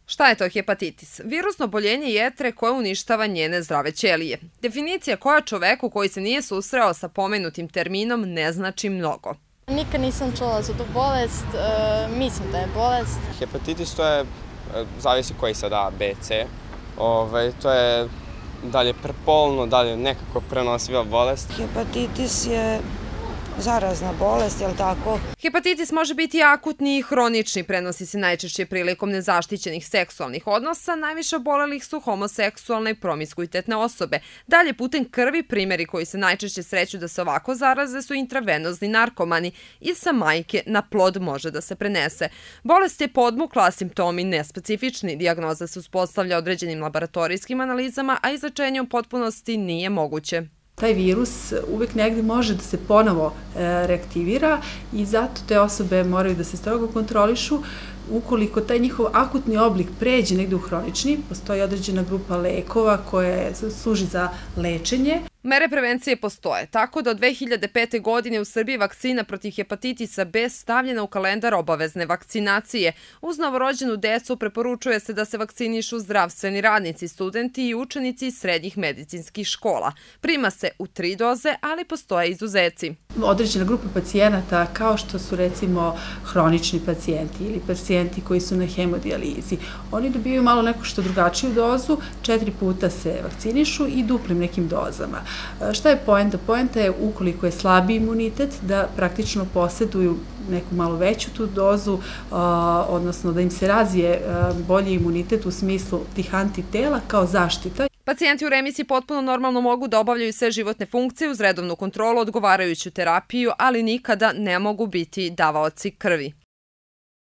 Šta je to hepatitis? Virusno oboljenje jetre koje uništava njene zdrave ćelije. Definicija koja čoveku koji se nije susreo sa pomenutim terminom ne znači mnogo. Nikad nisam čula za tu bolest, mislim da je bolest. Hepatitis to je, zavisi koji sad A, B, C. To je dalje prepolno, dalje nekako prenosiva bolest. Hepatitis je zarazna bolest, je li tako? Hepatitis može biti akutni i hronični, prenosi se najčešće prilikom nezaštićenih seksualnih odnosa, najviše obolelih su homoseksualne i promiskuitetne osobe. Dalje putem krvi, primjeri koji se najčešće sreću da se ovako zaraze su intravenozni narkomani i sa majke na plod može da se prenese. Bolest je podmukla, simptomi nespecifični, dijagnoza se uspostavlja određenim laboratorijskim analizama, a izlečenje u potpunosti nije moguće. Taj virus uvek negde može da se ponovo reaktivira i zato te osobe moraju da se strogo kontrolišu. Ukoliko taj njihov akutni oblik pređe negde u hronični, postoji određena grupa lekova koje služi za lečenje. Mere prevencije postoje, tako da od 2005. godine u Srbiji vakcina protiv hepatitisa B stavljena u kalendar obavezne vakcinacije. Uz novorođenu decu preporučuje se da se vakcinišu zdravstveni radnici, studenti i učenici iz srednjih medicinskih škola. Prima se u 3 doze, ali postoje izuzeci. Određena grupa pacijenata, kao što su recimo hronični pacijenti ili pacijenti koji su na hemodijalizi, oni dobijaju malo neku što drugačiju dozu, 4 puta se vakcinišu i duplim nekim dozama. Šta je poenta? Poenta je ukoliko je slabi imunitet da praktično posjeduju neku malo veću tu dozu, odnosno da im se razvije bolji imunitet u smislu tih antitela kao zaštita. Pacijenti u remisiji potpuno normalno mogu da obavljaju sve životne funkcije uz redovnu kontrolu, odgovarajuću terapiju, ali nikada ne mogu biti davaoci krvi.